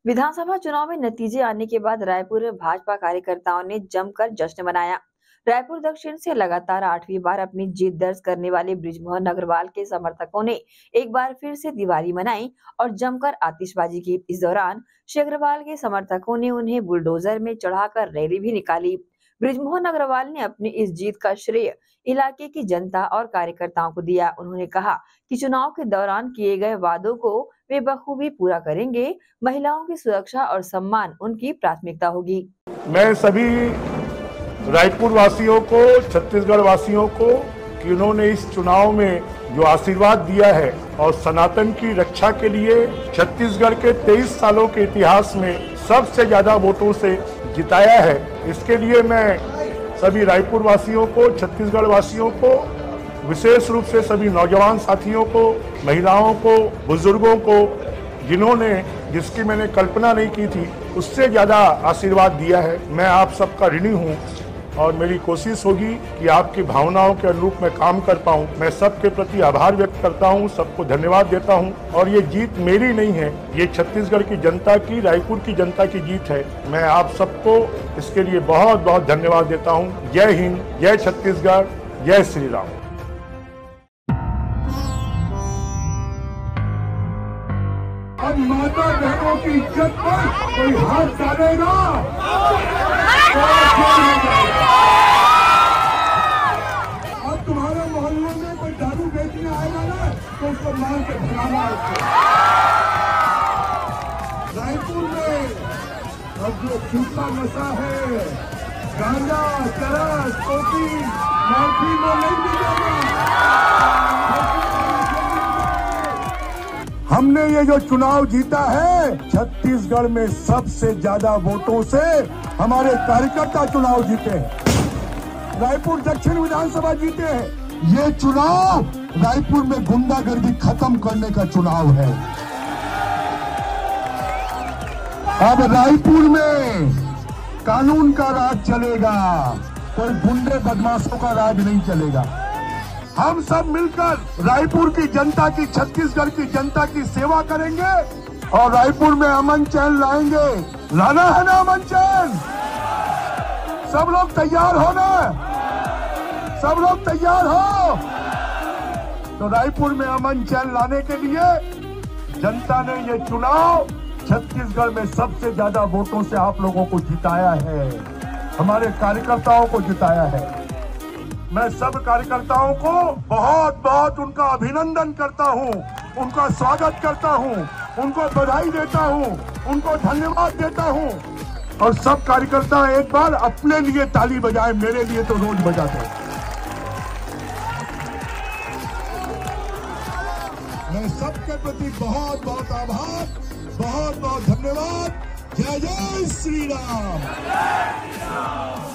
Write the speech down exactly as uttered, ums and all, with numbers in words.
विधानसभा चुनाव में नतीजे आने के बाद रायपुर में भाजपा कार्यकर्ताओं ने जमकर जश्न मनाया। रायपुर दक्षिण से लगातार आठवीं बार अपनी जीत दर्ज करने वाले बृजमोहन अग्रवाल के समर्थकों ने एक बार फिर से दिवाली मनाई और जमकर आतिशबाजी की। इस दौरान श्री अग्रवाल के समर्थकों ने उन्हें बुलडोजर में चढ़ाकर रैली भी निकाली। बृजमोहन अग्रवाल ने अपनी इस जीत का श्रेय इलाके की जनता और कार्यकर्ताओं को दिया। उन्होंने कहा कि चुनाव के दौरान किए गए वादों को वे बखूबी पूरा करेंगे। महिलाओं की सुरक्षा और सम्मान उनकी प्राथमिकता होगी। मैं सभी रायपुर वासियों को, छत्तीसगढ़ वासियों को कि उन्होंने इस चुनाव में जो आशीर्वाद दिया है और सनातन की रक्षा के लिए छत्तीसगढ़ के तेईस सालों के इतिहास में सबसे ज्यादा वोटों से जिताया है, इसके लिए मैं सभी रायपुर वासियों को, छत्तीसगढ़ वासियों को, विशेष रूप से सभी नौजवान साथियों को, महिलाओं को, बुजुर्गों को, जिन्होंने जिसकी मैंने कल्पना नहीं की थी, उससे ज़्यादा आशीर्वाद दिया है। मैं आप सबका ऋणी हूँ और मेरी कोशिश होगी कि आपकी भावनाओं के अनुरूप मैं काम कर पाऊँ। मैं सबके प्रति आभार व्यक्त करता हूँ, सबको धन्यवाद देता हूँ। और ये जीत मेरी नहीं है, ये छत्तीसगढ़ की जनता की, रायपुर की जनता की जीत है। मैं आप सबको इसके लिए बहुत बहुत धन्यवाद देता हूँ। जय हिंद, जय छत्तीसगढ़, जय श्री राम। अब माता बहनों की इज्जत पर कोई हाथ डालेगा और तुम्हारे मोहल्ले में कोई दारू बेचने आएगा ना तो उसको मार के भगाना। रायपुर में अब जो छूटा नशा है, गांजा, चरस, कॉफी, मॉर्फिन में नहीं मिलेगा। हमने ये जो चुनाव जीता है, छत्तीसगढ़ में सबसे ज्यादा वोटों से हमारे कार्यकर्ता चुनाव जीते हैं। रायपुर दक्षिण विधानसभा जीते हैं। ये चुनाव रायपुर में गुंडागर्दी खत्म करने का चुनाव है। अब रायपुर में कानून का राज चलेगा, कोई गुंडे बदमाशों का राज नहीं चलेगा। हम सब मिलकर रायपुर की जनता की, छत्तीसगढ़ की जनता की सेवा करेंगे और रायपुर में अमन चैन लाएंगे। लाना है ना अमन चैन? सब लोग तैयार हो ना? सब लोग तैयार हो? तो रायपुर में अमन चैन लाने के लिए जनता ने ये चुनाव छत्तीसगढ़ में सबसे ज्यादा वोटों से आप लोगों को जिताया है, हमारे कार्यकर्ताओं को जिताया है। मैं सब कार्यकर्ताओं को बहुत बहुत उनका अभिनंदन करता हूं, उनका स्वागत करता हूं, उनको बधाई देता हूं, उनको धन्यवाद देता हूं। और सब कार्यकर्ता एक बार अपने लिए ताली बजाए, मेरे लिए तो रोज बजाते हैं। मैं सबके प्रति बहुत बहुत आभार, बहुत बहुत धन्यवाद। जय जय श्री राम।